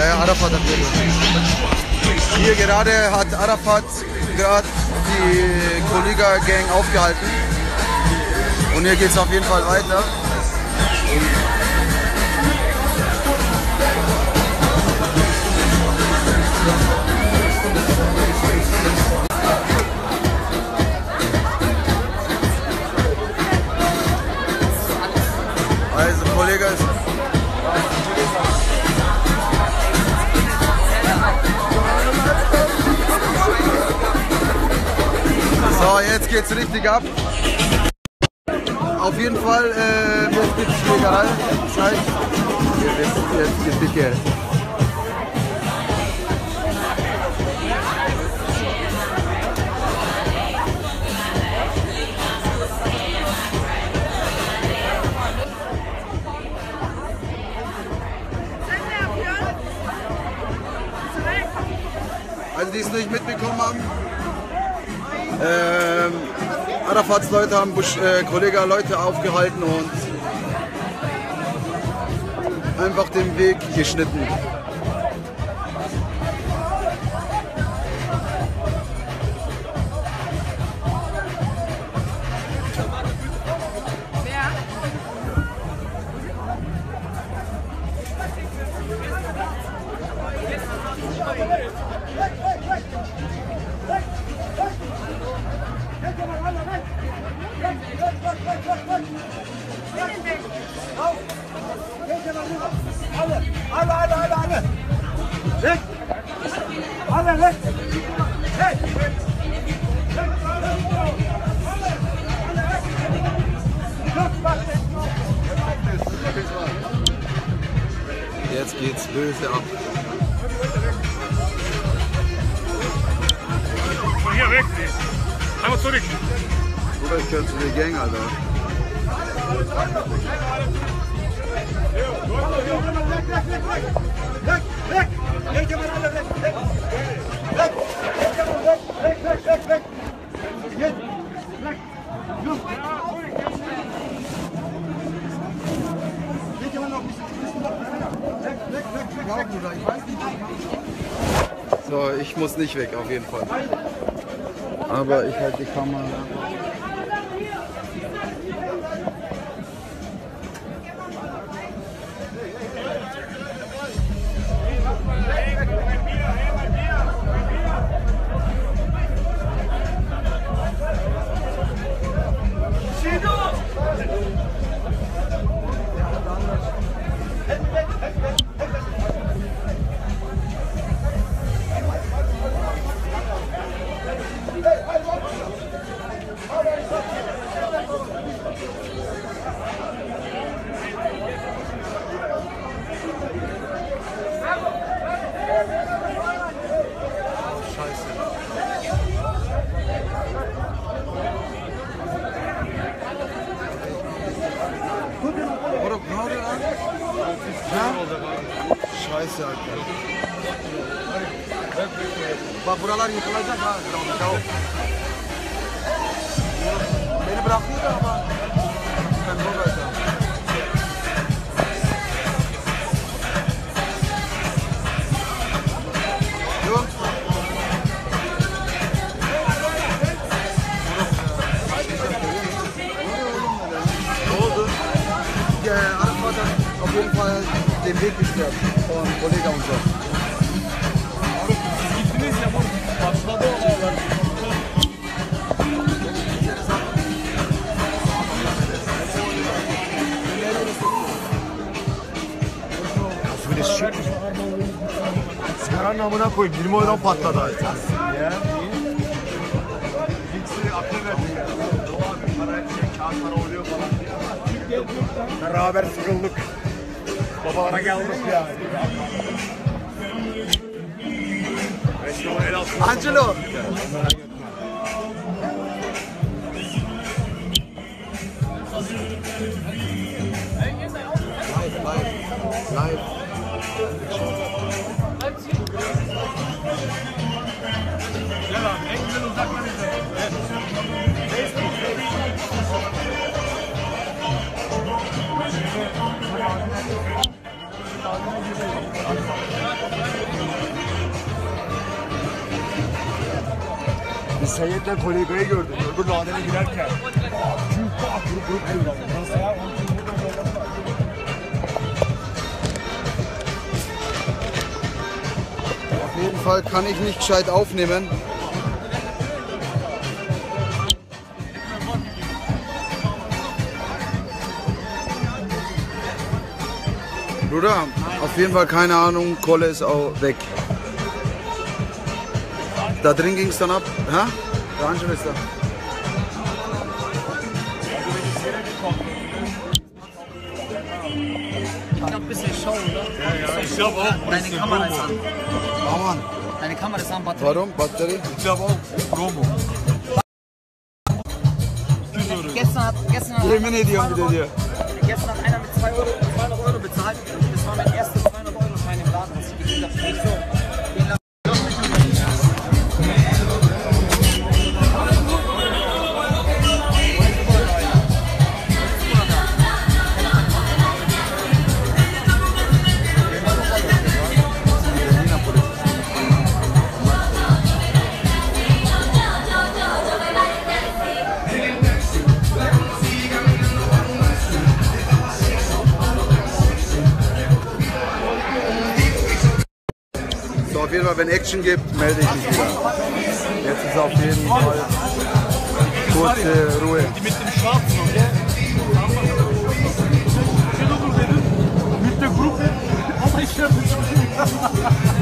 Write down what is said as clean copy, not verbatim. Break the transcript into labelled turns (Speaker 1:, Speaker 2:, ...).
Speaker 1: Ja, Arafat hat hier. Hier gerade hat Arafat gerade die Kollega-Gang aufgehalten. Und hier geht es auf jeden Fall weiter. Also Kollege ist... So, jetzt geht's richtig ab. Auf jeden Fall, jetzt gibt's Schlägerei. Das heißt, jetzt die Dicke. Also die es nicht mitbekommen haben, Arafats Leute haben Kollega Leute aufgehalten und einfach den Weg geschnitten. Jetzt geht's böse ab.
Speaker 2: Von hier weg, einmal zurück.
Speaker 1: Oder ich gehöre zu der Gang, Alter. So, ich muss nicht weg, auf jeden Fall. Aber ich halte die Kamera. Scheiße, Alter. Bak buralar yıkılacak ha. Beni bıraktıydı ama ben buradaydım. Yok. Ne oldu? Arabadan auf jeden Fall den Weg gesperrt von Kollege und so.
Speaker 2: Siz gittiniz ya, başladı olaylar.
Speaker 3: Nasıl bir şey? Sigaranın amına koyayım, 20 oradan patladı artık. Ya. İkisi akıl verdi ya. Doğa abi, para kağıt para oluyor falan diye ama. Beraber sıkıldık. Babalara geldik ya.
Speaker 1: Angelo! Live.
Speaker 2: Gel abi, en güzel uzaktan izle. Facebook.
Speaker 3: Seyit'le kolegayı gördüm. Öbür ladene girerken. Çünkü grup kırıldı. Nasıl ya?
Speaker 1: Auf jeden Fall kann ich nicht gescheit aufnehmen. Bruder, auf jeden Fall keine Ahnung, Kohle ist auch weg. Da drin ging es dann ab. Hä? Der Angel ist da.
Speaker 4: Ich glaube, ein bisschen Show, oder?
Speaker 2: Ja, ich glaube auch.
Speaker 4: Deine Kamera ist an.
Speaker 1: Oh Mann.
Speaker 4: Deine Kamera ist an, Batterie.
Speaker 1: Warum? Batterie?
Speaker 2: Ich glaube auch Promo.
Speaker 4: Gestern hat
Speaker 1: Yemin ediyorum bir de diyor.
Speaker 4: gestern hat einer mit 200 Euro bezahlt. Das war mein erster 200-Euro-Schein im Laden, was ich gekriegt habe. Ich so, den lass
Speaker 1: So, auf jeden Fall, wenn Action gibt, melde ich mich wieder. Jetzt ist auf jeden Fall kurze Ruhe.
Speaker 2: Die mit dem Schwarzen, okay? Mit der Gruppe. Aber ich habe